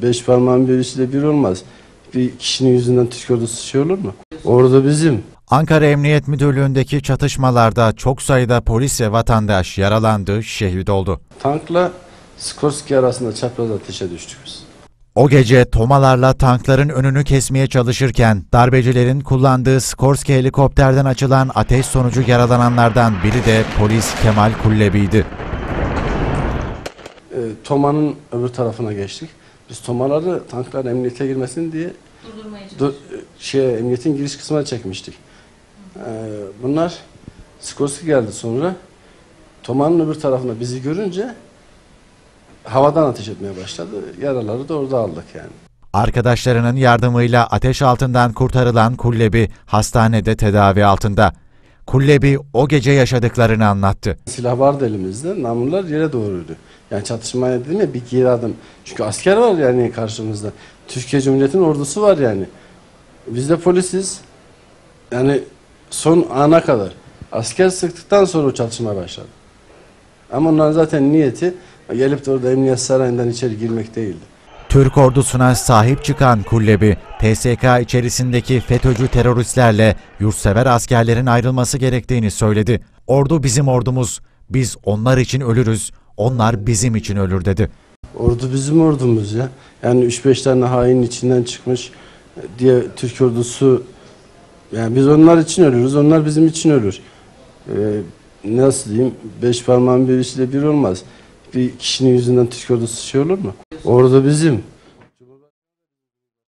beş parmağın birisiyle bir olmaz. Bir kişinin yüzünden Türk ordusu şey olur mu? Ordu bizim. Ankara Emniyet Müdürlüğü'ndeki çatışmalarda çok sayıda polis ve vatandaş yaralandı, şehit oldu. Tankla Skorsky arasında çapraz ateşe düştük biz. O gece tomalarla tankların önünü kesmeye çalışırken darbecilerin kullandığı Skorsky helikopterden açılan ateş sonucu yaralananlardan biri de polis Kemal Kullebi'ydi. Toma'nın öbür tarafına geçtik. Biz Tomaları tankların emniyete girmesin diye emniyetin giriş kısmına çekmiştik. Bunlar Skorsky geldi sonra. Toma'nın öbür tarafına bizi görünce havadan ateş etmeye başladı. Yaraları da orada aldık yani. Arkadaşlarının yardımıyla ateş altından kurtarılan Kullebi hastanede tedavi altında. Kullebi o gece yaşadıklarını anlattı. Silah vardı elimizde, namlular yere doğruydu. Yani çatışmaya dedim ya, bir geri adım. Çünkü asker var yani karşımızda. Türkiye Cumhuriyeti'nin ordusu var yani. Biz de polisiz. Yani son ana kadar. Asker sıktıktan sonra o çatışma başladı. Ama onların zaten niyeti gelip de orada Emniyet Sarayı'ndan içeri girmek değildi. Türk ordusuna sahip çıkan Kullebi, TSK içerisindeki FETÖ'cü teröristlerle yurtsever askerlerin ayrılması gerektiğini söyledi. Ordu bizim ordumuz, biz onlar için ölürüz, onlar bizim için ölür dedi. Ordu bizim ordumuz ya. Yani 3-5 tane hainin içinden çıkmış diye Türk ordusu, yani biz onlar için ölürüz, onlar bizim için ölür. Nasıl diyeyim, beş parmağın birisiyle bir olmaz. Bir kişinin yüzünden Türk ordusu şey olur mu? Ordu bizim.